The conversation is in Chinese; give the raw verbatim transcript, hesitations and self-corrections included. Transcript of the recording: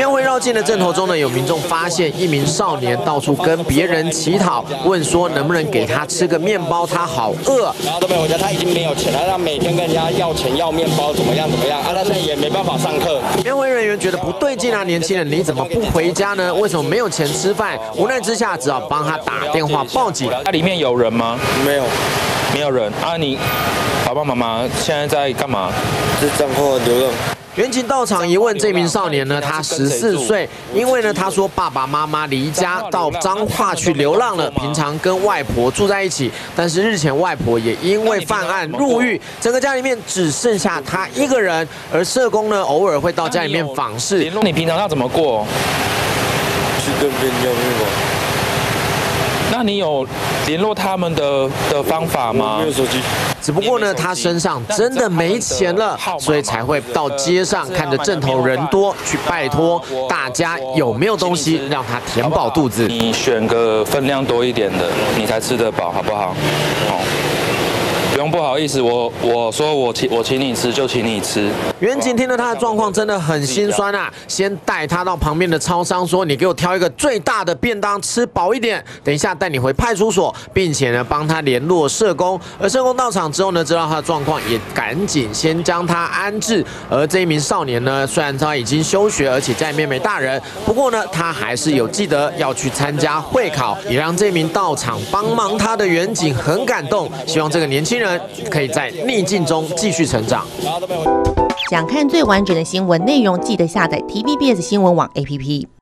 庙会绕境的阵头中呢，有民众发现一名少年到处跟别人乞讨，问说能不能给他吃个面包，他好饿。 然后都没有回家，他已经没有钱了，他每天跟人家要钱要面包，怎么样怎么样啊？他现在也没办法上课。 庙会人员觉得不对劲啊，年轻人你怎么不回家呢？为什么没有钱吃饭？无奈之下，只好帮他打电话报警。 那里面有人吗？ 没有， 没有人啊！你爸爸妈妈现在在干嘛？ 是账户流动。 员警到场一问，这名少年呢，他十四岁，因为呢，他说爸爸妈妈离家到彰化去流浪了，平常跟外婆住在一起，但是日前外婆也因为犯案入狱，整个家里面只剩下他一个人，而社工呢，偶尔会到家里面访视。 你平常要怎么过？ 去跟别人要面包。 那你有联络他们的的方法吗？ 没有手机。 只不过呢，他身上真的没钱了，所以才会到街上看着阵头人多，去拜托大家有没有东西让他填饱肚子。 你选个分量多一点的，你才吃得饱，好不好？好。不用不好意思，我我说我请我请你吃就请你吃。 员警听了他的状况真的很心酸啊，先带他到旁边的超商说：“你给我挑一个最大的便当，吃饱一点。等一下带你回派出所，并且呢帮他联络社工。”而社工到场之后呢，知道他的状况，也赶紧先将他安置。而这一名少年呢，虽然他已经休学，而且家里面没大人，不过呢，他还是有记得要去参加会考，也让这名到场帮忙他的员警很感动。希望这个年轻人可以在逆境中继续成长。 想看最完整的新闻内容，记得下载 T V B S 新闻网 A P P。